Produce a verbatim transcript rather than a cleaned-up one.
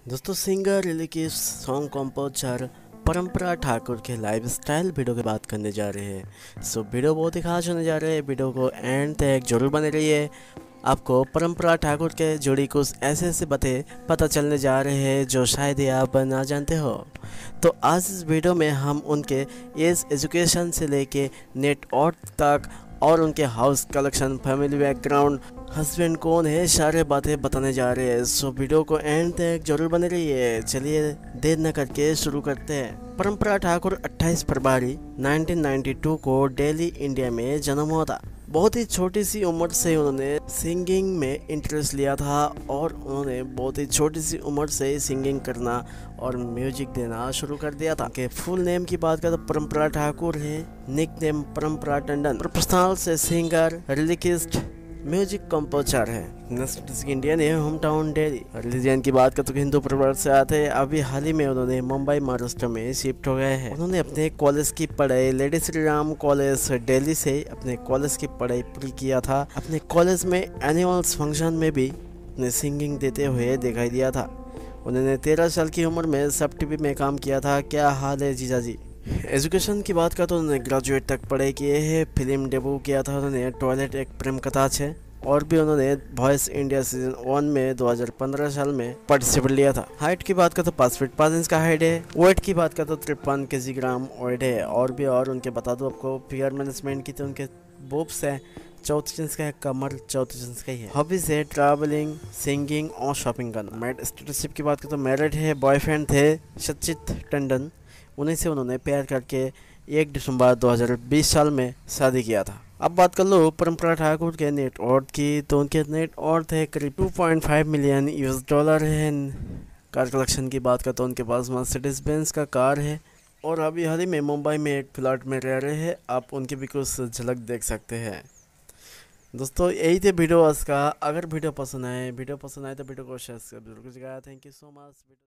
दोस्तों singer lyric song composer परंपरा ठाकुर के लाइफ स्टाइल वीडियो की बात करने जा रहे हैं। सो वीडियो बहुत ही खास होने जा रहे हैं। वीडियो को एंड तक जरूर बने रहिए। आपको परंपरा ठाकुर के जुड़ी कुछ ऐसे ऐसे बातें पता चलने जा रहे हैं जो शायद ही आप ना जानते हो। तो आज इस वीडियो में हम उनके एज एजुकेशन से लेके नेट और तक और उनके house collection, family background, husband कौन है, सारे बातें बताने जा रहे हैं। सो वीडियो को एंड तक जरूर बने रहिए। चलिए देर न करके शुरू करते हैं। परंपरा ठाकुर अट्ठाईस फरवरी उन्नीस सौ बानवे को दिल्ली, इंडिया में जन्म हुआ था। बहुत ही छोटी सी उम्र से उन्होंने सिंगिंग में इंटरेस्ट लिया था और उन्होंने बहुत ही छोटी सी उम्र से सिंगिंग करना और म्यूजिक देना शुरू कर दिया था। के फुल नेम की बात करें तो परंपरा ठाकुर है, nick name Parampara Tandon, professional से सिंगर, लिरिकिस्ट, म्यूजिक कंपोजर है। नेशनलिटी इंडियन है, होम टाउन दिल्ली। रिलीजन की बात करें तो हिंदू परिवार से आते हैं। अभी हाल ही में उन्होंने मुंबई महाराष्ट्र में शिफ्ट हो गए हैं। उन्होंने अपने कॉलेज की पढ़ाई लेडी श्री राम कॉलेज दिल्ली से अपने कॉलेज की पढ़ाई पूरी किया था। अपने कॉलेज में एनुअल फंक्शन में भी अपने सिंगिंग देते हुए दिखाई दिया था। उन्होंने तेरह साल की उम्र में सब टीवी में काम किया था। क्या हाल है जीजा जी। एजुकेशन की बात करें तो उन्होंने ग्रेजुएट तक पढ़ाई किए हैं। फिल्म डेब्यू किया था उन्होंने टॉयलेट एक प्रेम कथा है और भी उन्होंने वॉइस इंडिया सीजन वन में दो हज़ार पंद्रह साल में पार्टिसिपेट लिया था। हाइट की बात करें तो पाँच फीट पाँच इंच का हाइट है। वेट की बात करें तो तिरपन के जी ग्राम वेट है। और भी और उनके बता दूं आपको फिगर मैनेजमेंट की तो उनके बोब्स है चौतीस इंच का है, कमर चौतीस इंच का ही है। हॉबीज है ट्रैवलिंग, सिंगिंग और शॉपिंग करना। मैरिड स्टेटसशिप की बात करें तो मैरिड है। बॉयफ्रेंड थे सचित टंडन, उन्हीं से उन्होंने प्यार करके एक दिसंबर दो हज़ार बीस साल में शादी किया था। अब बात कर लो परंपरा ठाकुर के नेट वर्थ की, तो उनके नेट वर्थ है करीब दो पॉइंट पाँच मिलियन यूएस डॉलर है। कार कलेक्शन की बात करें तो उनके पास मर्सिडीज बेंज का कार है और अभी हाल ही में मुंबई में एक फ्लैट में रह रहे हैं। आप उनकी भी कुछ झलक देख सकते हैं। दोस्तों यही थे वीडियो आज का। अगर वीडियो पसंद आए वीडियो पसंद आए तो वीडियो को शेयर जरूर कीजिएगा। Thank you so much.